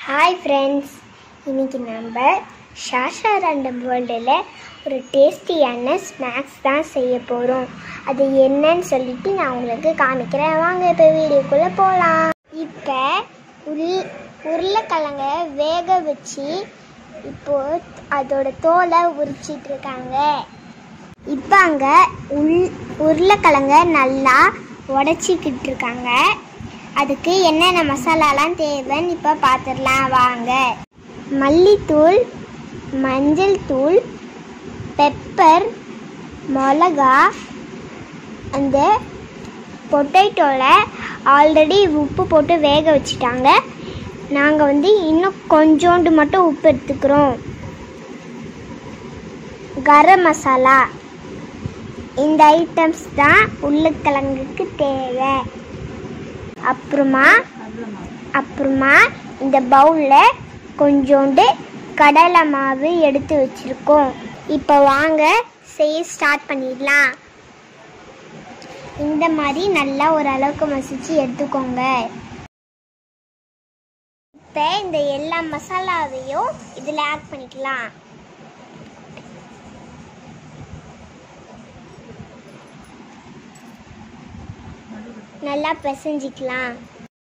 Hi friends, இன்றைக்கி நம்ம ஷாஷா ரண்டம் வேர்ல்டில் ஒரு டேஸ்டியான ஸ்நாக்ஸ் தான் செய்ய போகிறோம். அது என்னன்னு சொல்லிட்டு நான் உங்களுக்கு காமிக்கிறேன். வாங்க இப்போ வீடியோக்குள்ளே போகலாம். இப்போ உருளைக்கிழங்க வேக வச்சு இப்போது அதோட தோலை உரிச்சிட்ருக்காங்க. இப்போ அங்கே உருளைக்கிழங்க நல்லா உடச்சிக்கிட்டு இருக்காங்க. அதுக்கு என்னென்ன மசாலாலாம் தேவைன்னு இப்போ பார்த்துடலாம் வாங்க. மல்லித்தூள், மஞ்சள் தூள், பெப்பர், மிளகா, அந்த பொட்டேட்டோவில் ஆல்ரெடி உப்பு போட்டு வேக வச்சுட்டாங்க. நாங்கள் இன்னும் கொஞ்சோண்டு மட்டும் உப்பு எடுத்துக்கிறோம். கரம் மசாலா, இந்த ஐட்டம்ஸ் தான் உருளைக்கிழங்குக்கு தேவை. அப்புறமா இந்த பவுலில் கொஞ்சோண்டு கடலை மாவு எடுத்து வச்சுருக்கோம். இப்போ வாங்க செய்ய ஸ்டார்ட் பண்ணிடலாம். இந்த மாதிரி நல்லா ஓரளவுக்கு மசிச்சு எடுத்துக்கோங்க. இப்போ இந்த எல்லா மசாலாவையும் இதில் ஆட் பண்ணிக்கலாம். நல்லா பிசைஞ்சிக்கலாம்.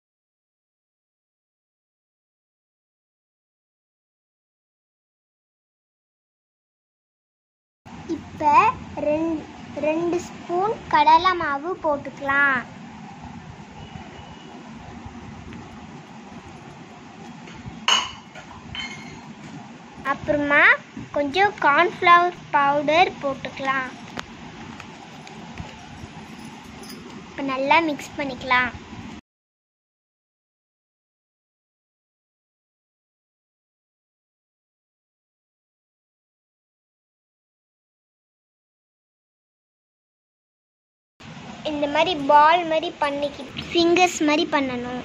இப்போ ரெண்டு ஸ்பூன் கடலை மாவு போட்டுக்கலாம். அப்புறமா கொஞ்சம் கார்ன்ஃப்ளவர் பவுடர் போட்டுக்கலாம். இப்போ நல்லா மிக்ஸ் பண்ணிக்கலாம். இந்த மாதிரி பால் மாதிரி பண்ணிக்கிட்டு ஃபிங்கர்ஸ் மாதிரி பண்ணணும்.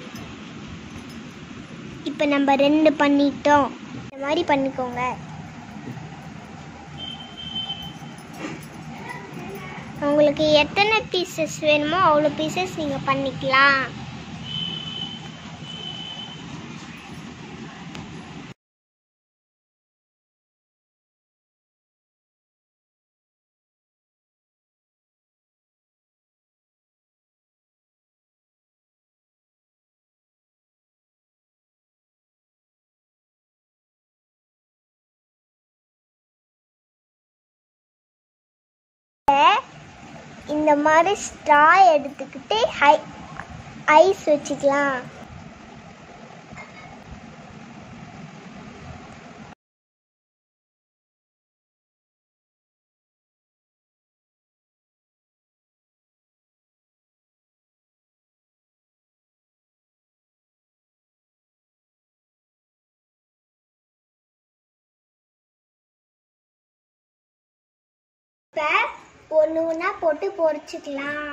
இப்போ நம்ம 2 பண்ணிட்டோம். இந்த மாதிரி பண்ணிக்கோங்க. உங்களுக்கு எத்தனை பீசஸ் வேணுமோ அவ்வளோ பீசஸ் நீங்கள் பண்ணிக்கலாம். இந்த மாதிரி ஸ்ட்ரா எடுத்துக்கிட்டு ஐஸ் வச்சுக்கலாம். ஒன்று ஒன்றா போட்டு பொரிச்சுக்கலாம்.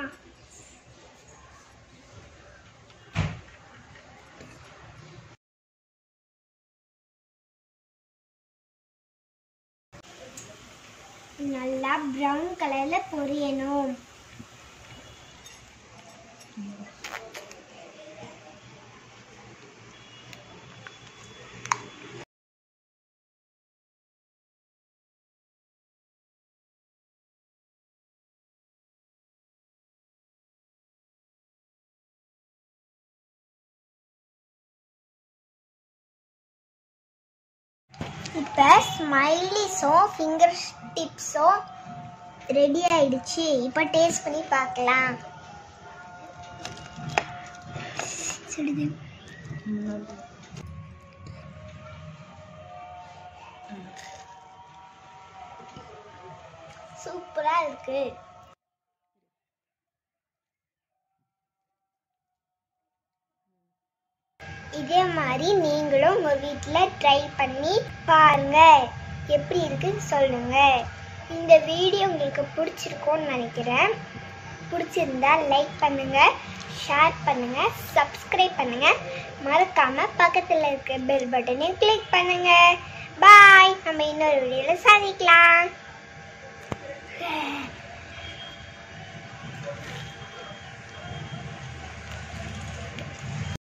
நல்லா ப்ரௌன் கலரில் பொரியணும். இப்போ ஸ்மைலிஸும் ஃபிங்கர் டிப்ஸும் ரெடி ஆயிடுச்சு. இப்போ டேஸ்ட் பண்ணி பார்க்கலாம். சூப்பரா இருக்கு. இதே மாதிரி நீங்களும் உங்க வீட்டில் ட்ரை பண்ணி பாருங்க. எப்படி இருக்குன்னு சொல்லுங்க. இந்த வீடியோ உங்களுக்கு பிடிச்சிருக்கும்னு நினைக்கிறேன். பிடிச்சிருந்தா லைக் பண்ணுங்க, ஷேர் பண்ணுங்க, சப்ஸ்கிரைப் பண்ணுங்க. மறக்காம பக்கத்தில் இருக்க பெல் பட்டனையும் கிளிக் பண்ணுங்க. பாய். நம்ம இன்னொரு வீடியோவில் சந்திக்கலாம்.